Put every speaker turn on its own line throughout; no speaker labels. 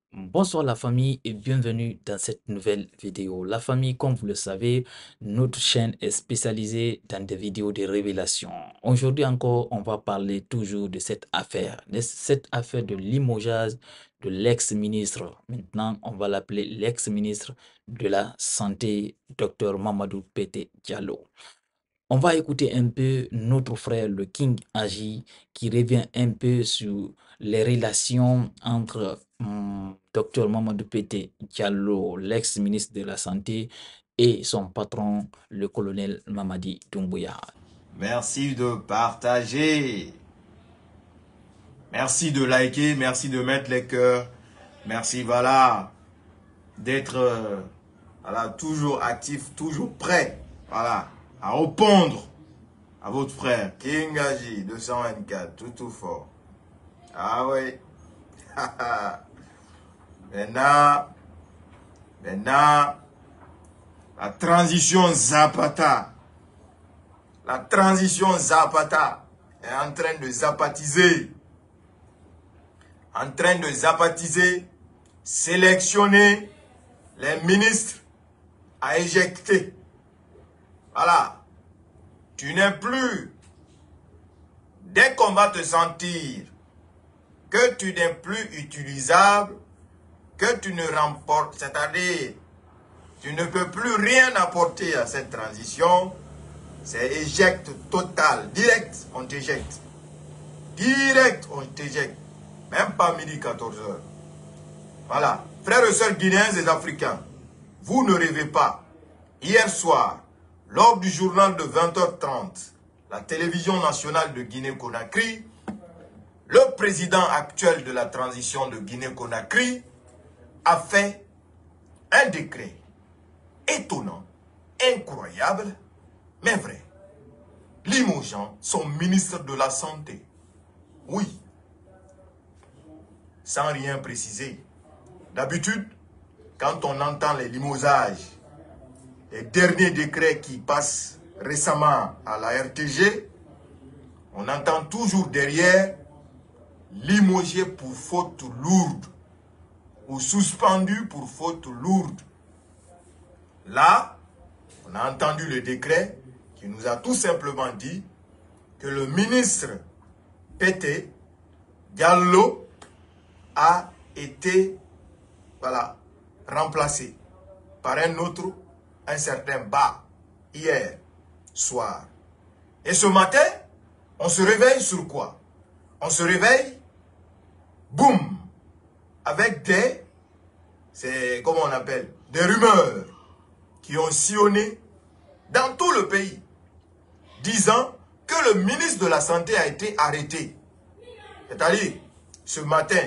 Bonsoir la famille et bienvenue dans cette nouvelle vidéo. La famille, comme vous le savez, notre chaîne est spécialisée dans des vidéos de révélation. Aujourd'hui encore, on va parler toujours de cette affaire de limogeage de l'ex-ministre. Maintenant, on va l'appeler l'ex-ministre de la Santé, Dr Mamadou Pété Diallo. On va écouter un peu notre frère, le King Agi, qui revient un peu sur les relations entre Dr Mamadou Pété Diallo, l'ex-ministre de la Santé, et son patron, le colonel Mamadi Doumbouya.
Merci de partager. Merci de liker, merci de mettre les cœurs. Merci, voilà, d'être toujours actif, toujours prêt, voilà, à répondre à votre frère. King Agi, 224, tout fort. Ah oui. Maintenant, la transition Zapata. La transition Zapata est en train de zapatiser. En train de zapatiser, sélectionner les ministres à éjecter. Voilà. Tu n'es plus, dès qu'on va te sentir que tu n'es plus utilisable, que tu ne remportes, c'est-à-dire tu ne peux plus rien apporter à cette transition, c'est éjecte total. Direct, on t'éjecte. Direct, on t'éjecte. Même pas midi 14 heures. Voilà. Frères et sœurs guinéens et africains, vous ne rêvez pas. Hier soir, lors du journal de 20h30, la télévision nationale de Guinée-Conakry, le président actuel de la transition de Guinée-Conakry a fait un décret étonnant, incroyable, mais vrai, limogeant son ministre de la Santé. Oui, sans rien préciser. D'habitude, quand on entend les limogeages, les derniers décrets qui passent récemment à la RTG, on entend toujours derrière limogé pour faute lourde ou suspendu pour faute lourde. Là, on a entendu le décret qui nous a tout simplement dit que le ministre Pété Diallo a été remplacé par un certain Ba, hier soir. Et ce matin, on se réveille sur quoi? On se réveille, boum, avec comment on appelle, des rumeurs qui ont sillonné dans tout le pays, disant que le ministre de la Santé a été arrêté. C'est-à-dire, ce matin,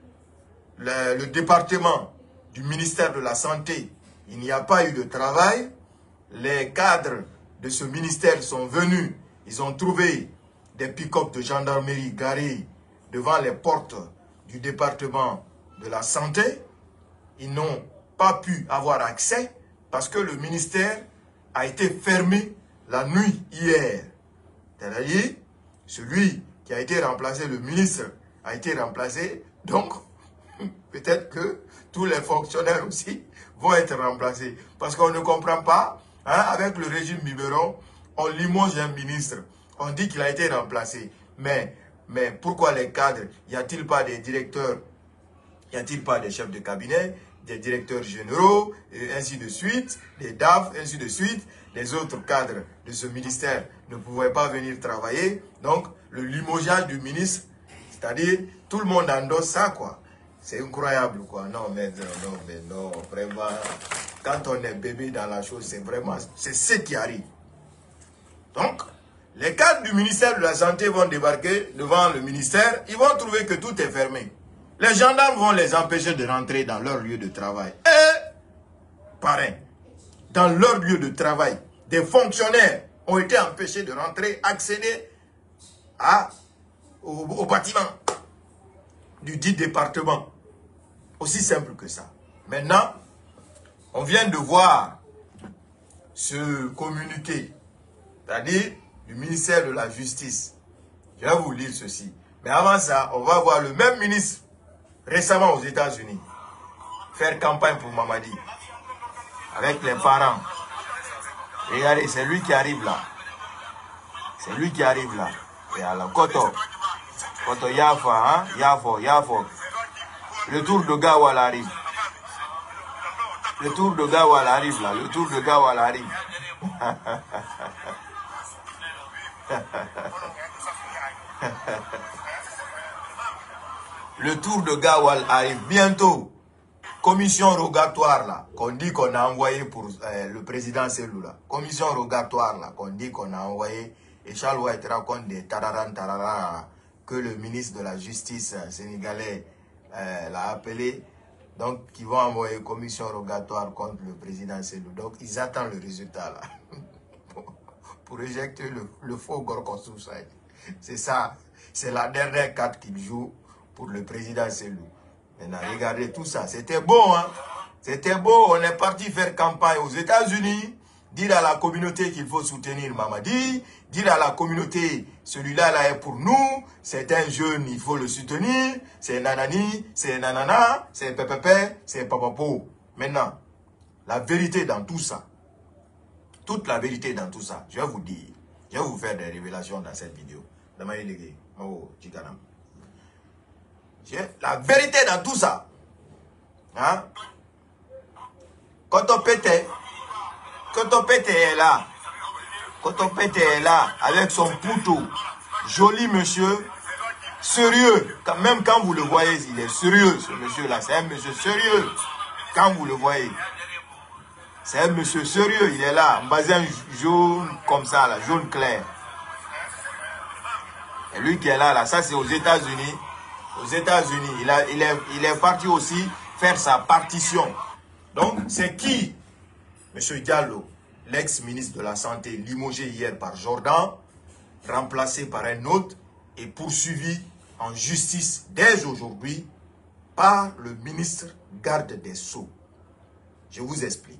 le département du ministère de la Santé, il n'y a pas eu de travail. Les cadres de ce ministère sont venus, ils ont trouvé des pick-up de gendarmerie garés devant les portes du département de la Santé. Ils n'ont pas pu avoir accès parce que le ministère a été fermé la nuit hier. C'est-à-dire, celui qui a été remplacé, le ministre a été remplacé, donc peut-être que tous les fonctionnaires aussi vont être remplacés. Parce qu'on ne comprend pas, hein, avec le régime biberon, on limoge un ministre, on dit qu'il a été remplacé. Mais pourquoi les cadres, y a-t-il pas des directeurs, y a-t-il pas des chefs de cabinet, des directeurs généraux, et ainsi de suite, des DAF, ainsi de suite. Les autres cadres de ce ministère ne pouvaient pas venir travailler. Donc, le limogeage du ministre, c'est-à-dire, tout le monde endosse ça, quoi. C'est incroyable, quoi. Non, mais non, vraiment. Quand on est bébé dans la chose, c'est ce qui arrive. Donc, les cadres du ministère de la Santé vont débarquer devant le ministère, ils vont trouver que tout est fermé. Les gendarmes vont les empêcher de rentrer dans leur lieu de travail. Et, pareil, dans leur lieu de travail, des fonctionnaires ont été empêchés de rentrer, accéder au bâtiment du dit département. Aussi simple que ça. Maintenant, on vient de voir ce communiqué, c'est-à-dire du ministère de la Justice. Je vais vous lire ceci. Mais avant ça, on va voir le même ministre récemment aux États-Unis. faire campagne pour Mamadi. Avec les parents. Regardez, c'est lui qui arrive là. C'est lui qui arrive là. Et alors, Koto Yafa, hein? Yafo. Le tour de Gawal arrive. Le tour de Gawal arrive là. Le tour de Gawal arrive. Le tour de Gawal arrive bientôt. Commission rogatoire là, qu'on dit qu'on a envoyé pour le président Selou là. Commission rogatoire là, qu'on dit qu'on a envoyé. Et Charles White raconte des tarara que le ministre de la Justice sénégalais l'a appelé. Donc, ils vont envoyer une commission rogatoire contre le président Selou. Donc, ils attendent le résultat là. pour éjecter le faux Gorko Soussaï. C'est ça. C'est la dernière carte qu'il joue pour le président Selou. Maintenant, regardez tout ça. C'était beau, hein. C'était beau. On est parti faire campagne aux États-Unis. Dire à la communauté qu'il faut soutenir Mamadi. Dire à la communauté, celui-là là est pour nous. C'est un jeune, il faut le soutenir. C'est nanani, c'est nanana, c'est pépépé, c'est papapo. Maintenant, la vérité dans tout ça. Toute la vérité dans tout ça. Je vais vous dire. Je vais vous faire des révélations dans cette vidéo. La vérité dans tout ça. Hein? Quand on pète est là. Quand on pète est là, avec son poutou. Joli monsieur. Sérieux. Même quand vous le voyez, il est sérieux, ce monsieur-là. C'est un monsieur sérieux. Quand vous le voyez. C'est un monsieur sérieux. Il est là. En basin jaune comme ça, là. Jaune clair. Et lui qui est là, ça c'est aux États-Unis. Aux États-Unis, il est parti aussi faire sa partition. Donc, c'est qui? Monsieur Diallo, l'ex-ministre de la Santé, limogé hier par Jordan, remplacé par un autre et poursuivi en justice dès aujourd'hui par le ministre garde des Sceaux. Je vous explique.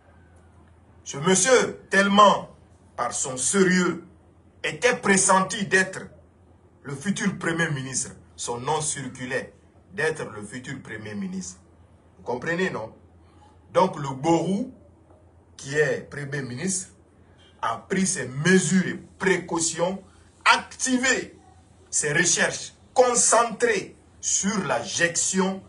Ce monsieur, tellement par son sérieux, était pressenti d'être le futur Premier ministre. Son nom circulait d'être le futur Premier ministre. Vous comprenez, non? Donc le Borou, qui est Premier ministre, a pris ses mesures et précautions, activé ses recherches, concentrées sur la gestion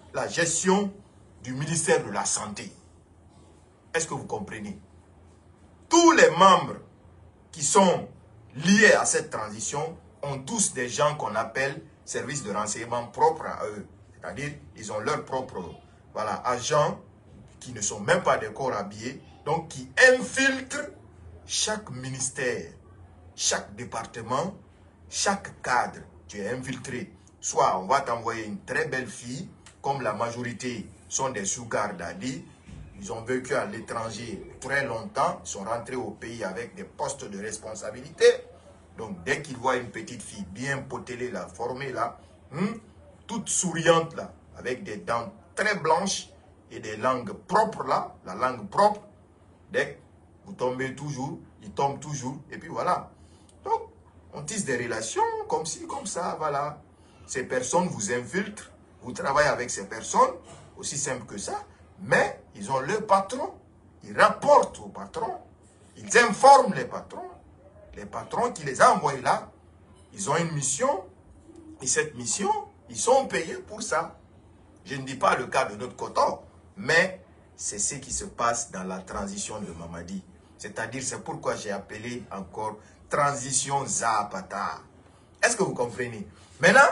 du ministère de la Santé. Est-ce que vous comprenez? Tous les membres qui sont liés à cette transition ont tous des gens qu'on appelle services de renseignement propres à eux. C'est-à-dire, ils ont leurs propres agents qui ne sont même pas des corps habillés, donc qui infiltrent chaque ministère, chaque département, chaque cadre. Tu es infiltré. Soit on va t'envoyer une très belle fille, comme la majorité sont des sugar daddy. Ils ont vécu à l'étranger très longtemps, ils sont rentrés au pays avec des postes de responsabilité. Donc, dès qu'ils voient une petite fille bien potelée, là, formée, là, toute souriante, là, avec des dents très blanches et des langues propres, là, la langue propre, dès que vous tombez toujours, ils tombent toujours, et puis voilà. Donc, on tisse des relations comme ci, comme ça, voilà. Ces personnes vous infiltrent, vous travaillez avec ces personnes, aussi simple que ça, mais ils ont leur patron, ils rapportent au patron, ils informent les patrons. Les patrons qui les ont envoyés là, ils ont une mission. Et cette mission, ils sont payés pour ça. Je ne dis pas le cas de notre coton, mais c'est ce qui se passe dans la transition de Mamadi. C'est-à-dire, c'est pourquoi j'ai appelé encore transition Zapata. Est-ce que vous comprenez? Maintenant,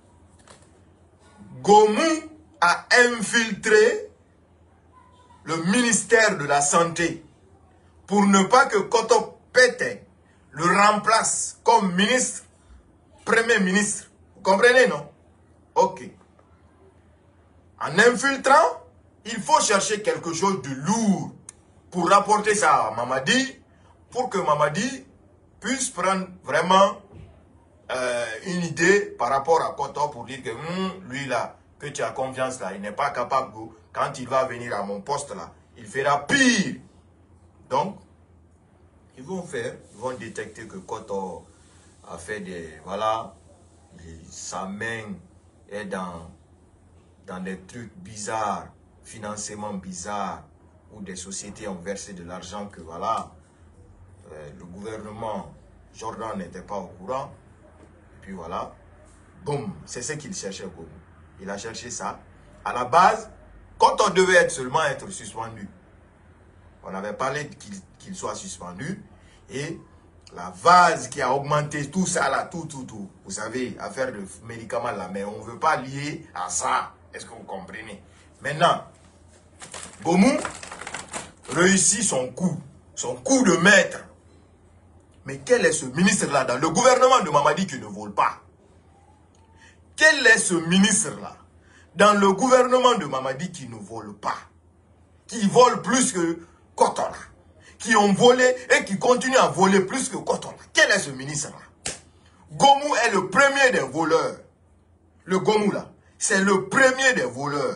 Gomu a infiltré le ministère de la Santé pour ne pas que Koto Pete le remplace comme ministre, Premier ministre. Vous comprenez, non? Ok. En infiltrant, il faut chercher quelque chose de lourd pour rapporter ça à Mamadi, pour que Mamadi puisse prendre vraiment une idée par rapport à Koto pour dire que lui là, que tu as confiance là, il n'est pas capable, quand il va venir à mon poste là, il fera pire. Donc, ils vont détecter que Koto a fait des, voilà, sa main est dans des trucs bizarres. financements bizarres où des sociétés ont versé de l'argent que voilà, le gouvernement Jordan n'était pas au courant. Et puis voilà, boum, c'est ce qu'il cherchait, Gomu. Il a cherché ça. À la base, quand on devait seulement être suspendu, on avait parlé qu'il soit suspendu. Et la vase qui a augmenté tout ça là, tout. Vous savez, affaire de médicaments là, mais on ne veut pas lier à ça. Est-ce que vous comprenez? Maintenant, Gomu réussit son coup de maître. Mais quel est ce ministre-là dans le gouvernement de Mamadi qui ne vole pas? Quel est ce ministre-là dans le gouvernement de Mamadi qui ne vole pas? Qui vole plus que Kotola? Qui ont volé et qui continuent à voler plus que Kotola? Quel est ce ministre-là? Gomu est le premier des voleurs. Le Gomu là, c'est le premier des voleurs.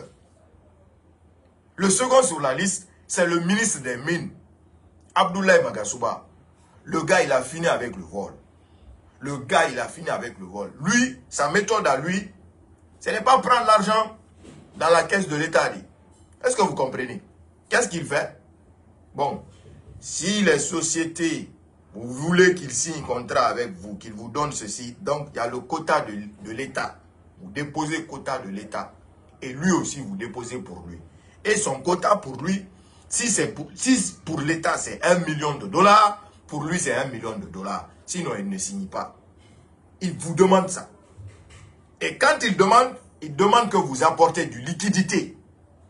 Le second sur la liste, c'est le ministre des Mines, Abdoulaye Magasuba. Le gars, il a fini avec le vol. Le gars, il a fini avec le vol. Lui, sa méthode à lui, ce n'est pas prendre l'argent dans la caisse de l'État. Est-ce que vous comprenez? Qu'est-ce qu'il fait? Bon, si les sociétés, vous voulez qu'ils signent un contrat avec vous, qu'ils vous donnent ceci, donc il y a le quota de l'État. Vous déposez le quota de l'État. Et lui aussi, vous déposez pour lui. Et son quota pour lui, si pour l'État c'est 1 million de dollars, pour lui c'est 1 million de dollars. Sinon, il ne signe pas. Il vous demande ça. Et quand il demande que vous apportez du liquidité.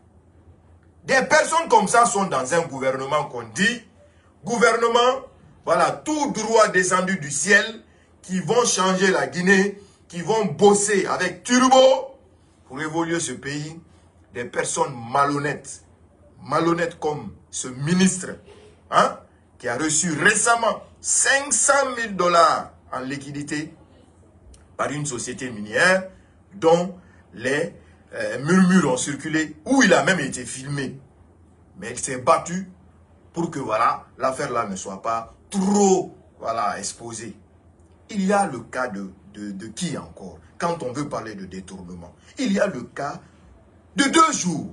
Des personnes comme ça sont dans un gouvernement qu'on dit, gouvernement, voilà, tout droit descendu du ciel, qui vont changer la Guinée, qui vont bosser avec turbo pour évoluer ce pays. Des personnes malhonnêtes comme ce ministre, hein, qui a reçu récemment 500 000 dollars en liquidité par une société minière dont les murmures ont circulé, où il a même été filmé. Mais il s'est battu pour que voilà, l'affaire là ne soit pas trop exposée. Il y a le cas de qui encore? Quand on veut parler de détournement, il y a le cas de 2 jours.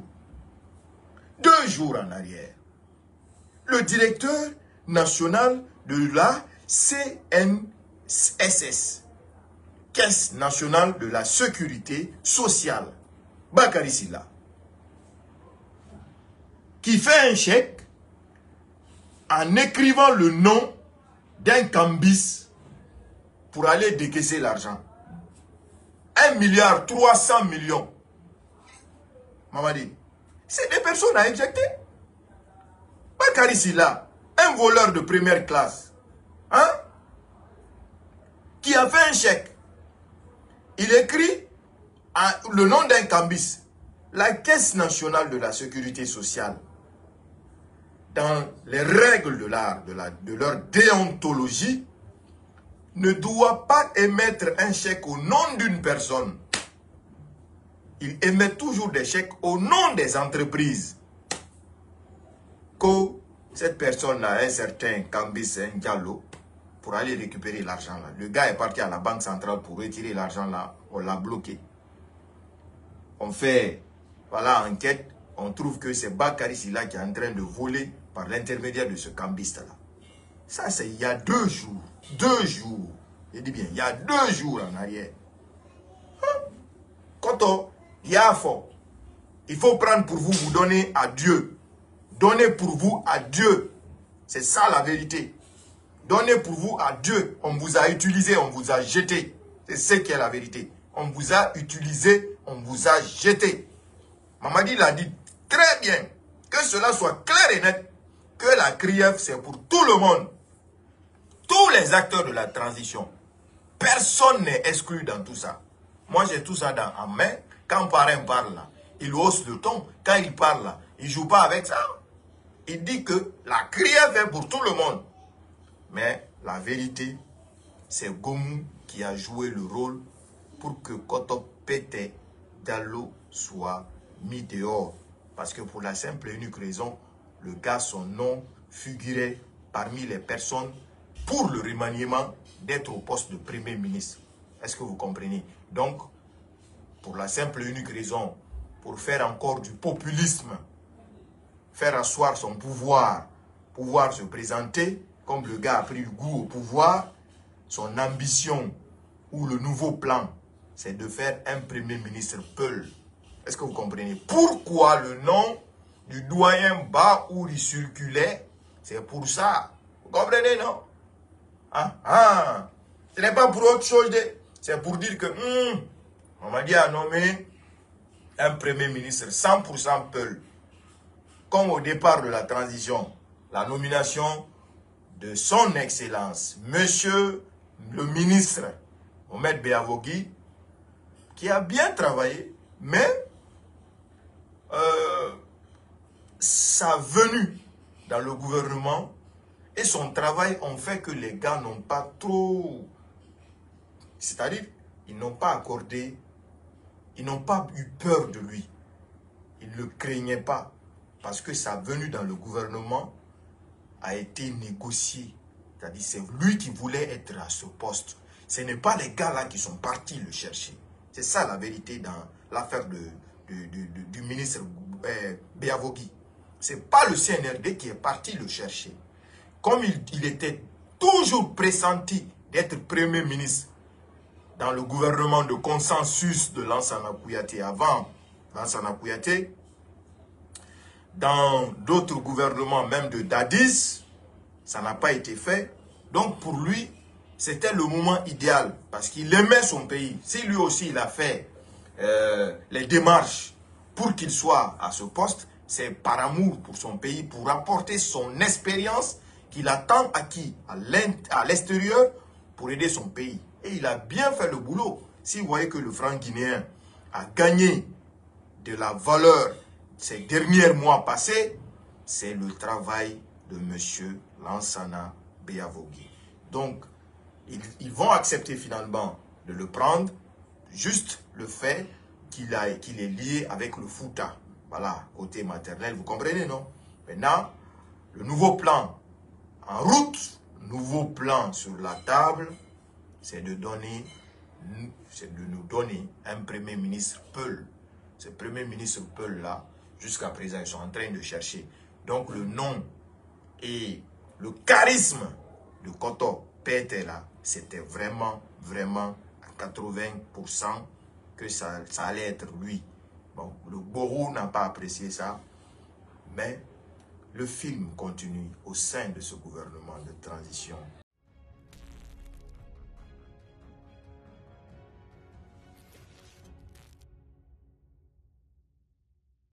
2 jours en arrière. Le directeur national de la CNSS, Caisse nationale de la sécurité sociale, Bakary Sylla, qui fait un chèque en écrivant le nom d'un cambis pour aller décaisser l'argent. 1,3 milliard. Mamadi, c'est des personnes à éjecter. Bakary Sylla, un voleur de première classe, hein, qui a fait un chèque. Il écrit le nom d'un cambis. La Caisse nationale de la sécurité sociale, dans les règles de leur déontologie, ne doit pas émettre un chèque au nom d'une personne. Il émet toujours des chèques au nom des entreprises. Que cette personne a un certain cambis, un diallo, pour aller récupérer l'argent là. Le gars est parti à la banque centrale pour retirer l'argent là. On l'a bloqué. On fait, voilà, enquête. On trouve que c'est Bakary Sylla qui est en train de voler par l'intermédiaire de ce cambiste là. Ça, c'est il y a 2 jours. 2 jours. Je dis bien, il y a 2 jours en arrière. Quand il y a fort, il faut prendre pour vous, vous donner à Dieu. Donnez pour vous à Dieu. C'est ça la vérité. Donnez pour vous à Dieu. On vous a utilisé, on vous a jeté. C'est ce qui est la vérité. On vous a utilisé, on vous a jeté. Mamadi l'a dit très bien. Que cela soit clair et net. Que la CRIEF, c'est pour tout le monde. Tous les acteurs de la transition. Personne n'est exclu dans tout ça. Moi, j'ai tout ça en main. Quand parrain parle là, il hausse le ton. Quand il parle là, il ne joue pas avec ça. Il dit que la CRIEF est pour tout le monde. Mais la vérité, c'est Gomu qui a joué le rôle pour que Koto Pete Diallo soit mis dehors. Parce que pour la simple et unique raison, le gars, son nom figurait parmi les personnes pour le remaniement d'être au poste de Premier ministre. Est-ce que vous comprenez? Donc, pour la simple et unique raison pour faire encore du populisme, faire asseoir son pouvoir se présenter, comme le gars a pris le goût au pouvoir, son ambition ou le nouveau plan, c'est de faire un premier ministre Peul. Est-ce que vous comprenez? Pourquoi le nom du doyen Ba où il circulait? C'est pour ça. Vous comprenez, non? Ce n'est pas pour autre chose. C'est pour dire que on m'a dit à nommer un premier ministre 100% Peul. Comme au départ de la transition, la nomination de son excellence, monsieur le ministre Mohamed Beavogui, qui a bien travaillé, mais sa venue dans le gouvernement et son travail ont fait que les gars n'ont pas trop... C'est-à-dire, ils n'ont pas accordé, ils n'ont pas eu peur de lui. Ils ne le craignaient pas. Parce que sa venue dans le gouvernement a été négociée. C'est-à-dire, c'est lui qui voulait être à ce poste. Ce n'est pas les gars là qui sont partis le chercher. C'est ça la vérité dans l'affaire du ministre Beavogui. Ce n'est pas le CNRD qui est parti le chercher. Comme il était toujours pressenti d'être Premier ministre dans le gouvernement de consensus de Lansana Kouyaté avant Lansana Kouyaté, dans d'autres gouvernements même de Dadis, ça n'a pas été fait. Donc pour lui, c'était le moment idéal parce qu'il aimait son pays. Si lui aussi il a fait les démarches pour qu'il soit à ce poste, c'est par amour pour son pays, pour apporter son expérience qu'il a tant acquis à l'extérieur pour aider son pays. Et il a bien fait le boulot. Si vous voyez que le franc guinéen a gagné de la valeur ces derniers mois passés, c'est le travail de M. Lansana Beavogui. Donc, ils vont accepter finalement de le prendre, juste le fait qu'il est lié avec le Fouta. Voilà, côté maternel, vous comprenez, non? Maintenant, le nouveau plan en route, nouveau plan sur la table, c'est de nous donner un premier ministre Peul. Ce premier ministre Peul-là, jusqu'à présent, ils sont en train de chercher. Donc le nom et le charisme de Koto Pétela, c'était vraiment, vraiment à 80% que ça allait être lui. Bon, le Borou n'a pas apprécié ça, mais le film continue au sein de ce gouvernement de transition.